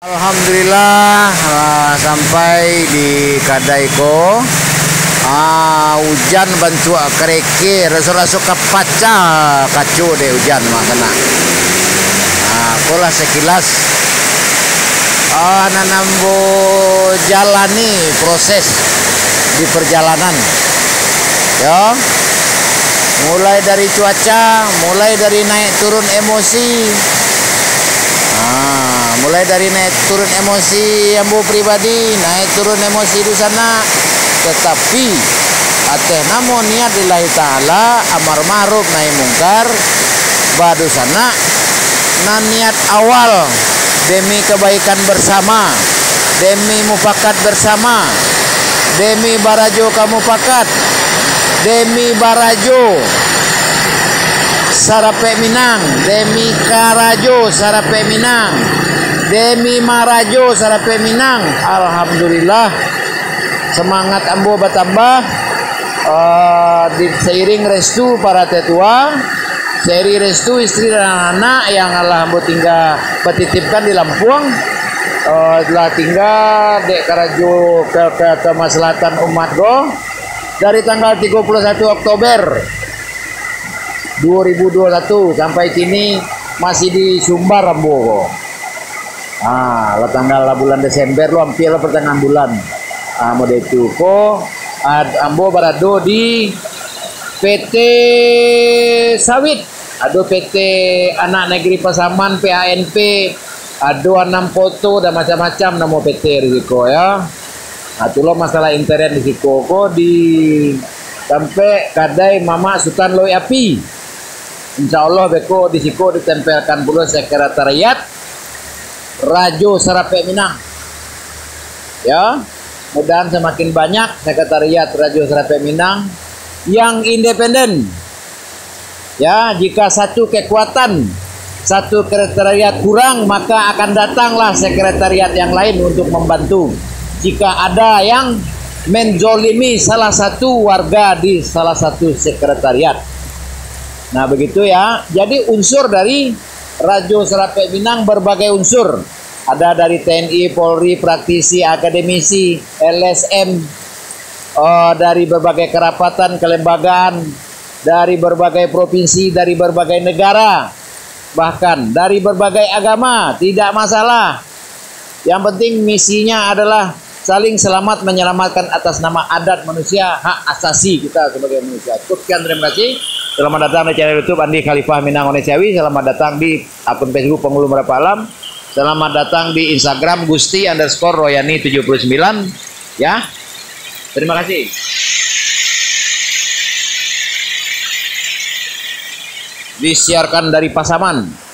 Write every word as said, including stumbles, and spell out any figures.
Alhamdulillah uh, sampai di Kadaiko. Ah, hujan bantu kereke rasu-rasu kapaca kacu deh hujan mah kena. Ah, kolah sekilas ah nanambo jalani proses di perjalanan. Ya. Mulai dari cuaca, mulai dari naik turun emosi. Ah, mulai dari naik turun emosi ambo pribadi, naik turun emosi di sana. Tetapi ateh namun niat lillahi ta'ala amar ma'ruf nahi mungkar badu sana na niat awal demi kebaikan bersama, demi mufakat bersama, demi barajo kamu pakat, demi barajo sarape minang, demi karajo sarape minang, demi marajo sarape minang. Alhamdulillah semangat ambo bertambah uh, di seiring restu para tetua, seiring restu istri dan anak yang Allah ambo tinggal petitipkan di Lampung. Uh, telah tinggal dek karajo ke, ke, ke maslahatan umat go dari tanggal tiga puluh satu Oktober dua ribu dua puluh satu sampai kini masih di Sumbar ambo go. Ah, lah tanggal lah bulan Desember lo hampir lah pertengahan bulan. Ah, mode itu ko ad, ambo berado di P T Sawit, ado P T Anak Negeri Pasaman P A N P, ado enam foto dan macam-macam namo P T risiko ya. Nah, itu lo masalah internet risiko ko di sampai kadai Mama Sultan Loi Api. Insya Allah beko di siko ditempelkan pula sekretariat Rajo Sarape Minang. Ya. Mudah semakin banyak sekretariat Rajo Sarape Minang yang independen. Ya, jika satu kekuatan, satu sekretariat kurang, maka akan datanglah sekretariat yang lain untuk membantu. Jika ada yang menzolimi salah satu warga di salah satu sekretariat. Nah, begitu ya. Jadi unsur dari Rajo Sarape Minang berbagai unsur. Ada dari T N I, Polri, praktisi, akademisi, L S M, uh, dari berbagai kerapatan, kelembagaan, dari berbagai provinsi, dari berbagai negara, bahkan dari berbagai agama, tidak masalah. Yang penting misinya adalah saling selamat menyelamatkan atas nama adat manusia, hak asasi kita sebagai manusia. Sekian, terima kasih. Selamat datang di channel YouTube Andi Khalifah Minang Onecawi. Selamat datang di akun Facebook Penghulu Merapi Alam. Selamat datang di Instagram Gusti underscore Royani tujuh puluh sembilan. Ya, terima kasih. Disiarkan dari Pasaman.